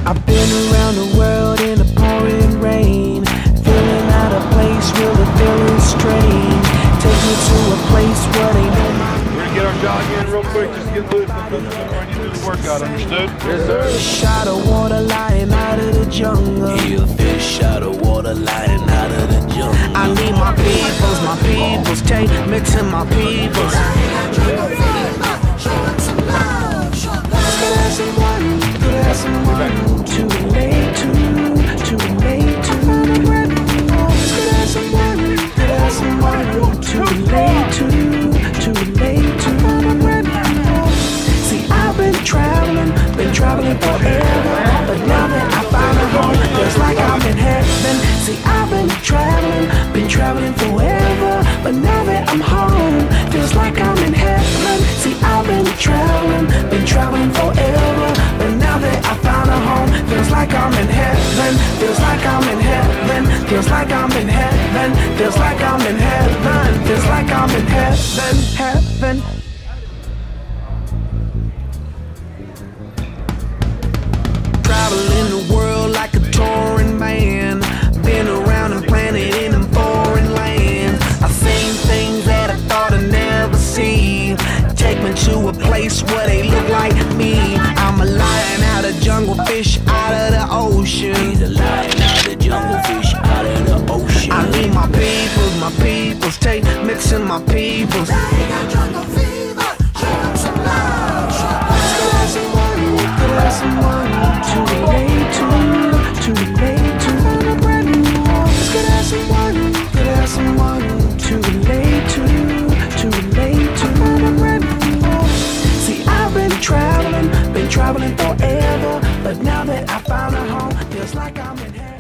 I've been around the world in the pouring rain, feeling out of place, really feeling strange. Take me to a place where they know my name. We're gonna get our jog in real quick, just get loose and then I need to do the workout, understood? Yes, sir. Fish out of water lying out of the jungle. Yeah, fish out of water lying out of the jungle. I need my peoples, take me to my peoples. Someone to relate to, to relate to. Someone to relate to relate to. See, I've been traveling forever, but now that I found a home, feels like I'm in heaven. See, I've been traveling forever, but now that I'm home, feels like I'm in heaven. See, I've been traveling forever, but now that I found a home, feels like I'm in heaven. Feels like I'm in heaven. Feels like I'm in heaven. Feels like I'm in heaven. Feels like I'm in heaven. Heaven. Traveling the world like a touring man. Been around and planted in them foreign lands. I've seen things that I thought I'd never see. Take me to a place where they look like me. I'm a lion out of jungle, fish out of the ocean. He's a lion out of jungle, fish out of the ocean. I need my peoples, take me to my peoples. Someone to relate to relate to. Someone to relate to relate to. See, I've been traveling forever, but now that I found a home, feels like I'm in heaven.